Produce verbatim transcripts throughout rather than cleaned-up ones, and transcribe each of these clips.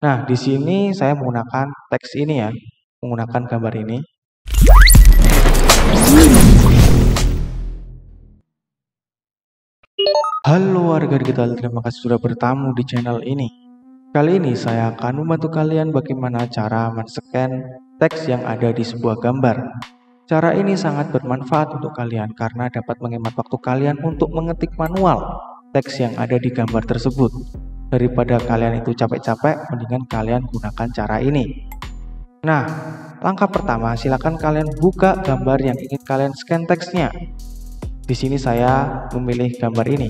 Nah, di sini saya menggunakan teks ini ya, menggunakan gambar ini. Halo warga digital, terima kasih sudah bertamu di channel ini. Kali ini saya akan membantu kalian bagaimana cara men-scan teks yang ada di sebuah gambar. Cara ini sangat bermanfaat untuk kalian karena dapat menghemat waktu kalian untuk mengetik manual teks yang ada di gambar tersebut. Daripada kalian itu capek-capek, mendingan kalian gunakan cara ini. Nah, langkah pertama, silakan kalian buka gambar yang ingin kalian scan teksnya. Di sini saya memilih gambar ini.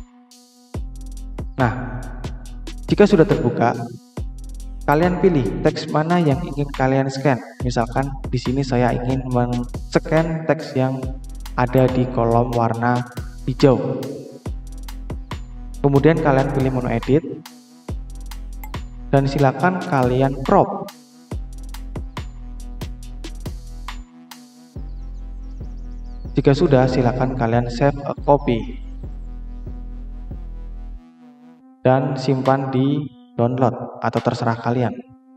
Nah, jika sudah terbuka, kalian pilih teks mana yang ingin kalian scan. Misalkan di sini saya ingin men-scan teks yang ada di kolom warna hijau. Kemudian kalian pilih menu edit dan silakan kalian crop. Jika sudah, silakan kalian save a copy dan simpan di download atau terserah kalian.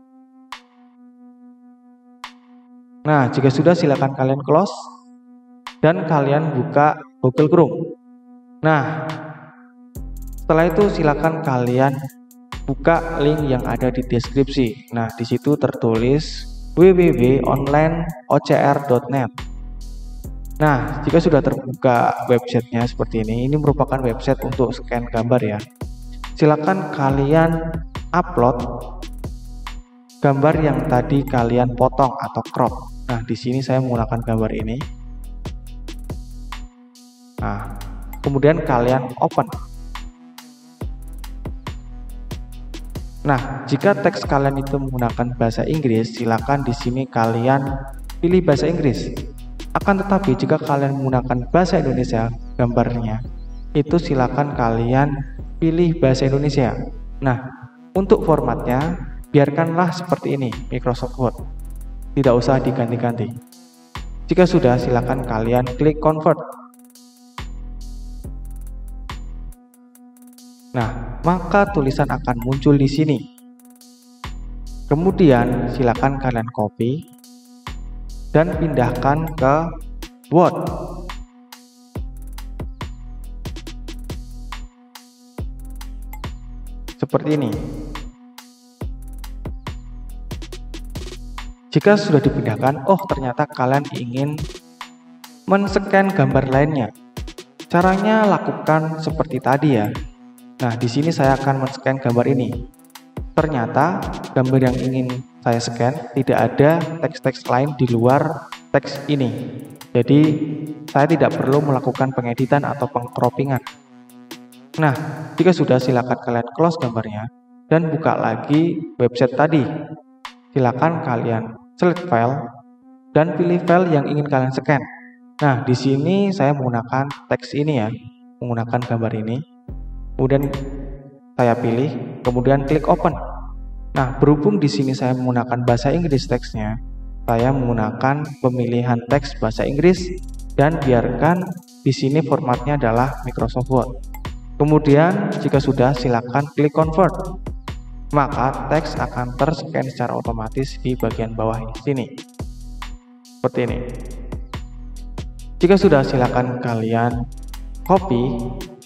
Nah, jika sudah, silakan kalian close dan kalian buka Google Chrome. Nah, setelah itu silakan kalian buka link yang ada di deskripsi. Nah, di situ tertulis w w w titik online o c r titik net. Nah, jika sudah terbuka websitenya seperti ini, ini merupakan website untuk scan gambar ya. Silakan kalian upload gambar yang tadi kalian potong atau crop. Nah, di sini saya menggunakan gambar ini. Nah, kemudian kalian open. Nah, jika teks kalian itu menggunakan bahasa Inggris, silakan di sini kalian pilih bahasa Inggris. Akan tetapi jika kalian menggunakan bahasa Indonesia gambarnya, itu silakan kalian pilih bahasa Indonesia. Nah, untuk formatnya biarkanlah seperti ini, Microsoft Word. Tidak usah diganti-ganti. Jika sudah, silakan kalian klik convert. Nah, maka tulisan akan muncul di sini. Kemudian silakan kalian copy dan pindahkan ke Word. Seperti ini. Jika sudah dipindahkan, oh ternyata kalian ingin men-scan gambar lainnya. Caranya lakukan seperti tadi ya. Nah, di sini saya akan men-scan gambar ini. Ternyata gambar yang ingin saya scan tidak ada teks-teks lain di luar teks ini. Jadi saya tidak perlu melakukan pengeditan atau pengcroppingan. Nah, jika sudah, silakan kalian close gambarnya dan buka lagi website tadi. Silakan kalian select file dan pilih file yang ingin kalian scan. Nah, di sini saya menggunakan teks ini ya, menggunakan gambar ini. Kemudian saya pilih, kemudian klik open. Nah, berhubung di sini saya menggunakan bahasa Inggris teksnya, saya menggunakan pemilihan teks bahasa Inggris dan biarkan di sini formatnya adalah Microsoft Word. Kemudian jika sudah, silakan klik convert. Maka teks akan terscan secara otomatis di bagian bawah sini. Seperti ini. Jika sudah, silakan kalian copy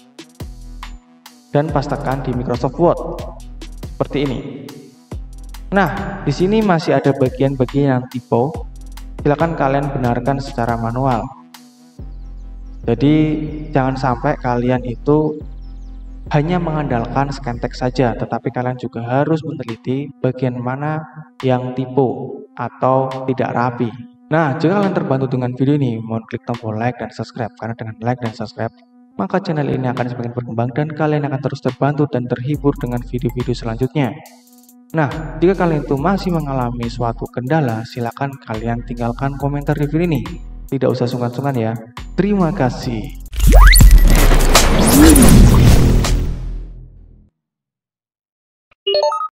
dan pastekan di Microsoft Word seperti ini. Nah, di sini masih ada bagian-bagian yang typo. Silakan kalian benarkan secara manual. Jadi jangan sampai kalian itu hanya mengandalkan scan teks saja, tetapi kalian juga harus meneliti bagian mana yang typo atau tidak rapi. Nah, jika kalian terbantu dengan video ini, mohon klik tombol like dan subscribe, karena dengan like dan subscribe maka channel ini akan semakin berkembang dan kalian akan terus terbantu dan terhibur dengan video-video selanjutnya. Nah, jika kalian itu masih mengalami suatu kendala, silakan kalian tinggalkan komentar di video ini. Tidak usah sungkan-sungkan ya. Terima kasih.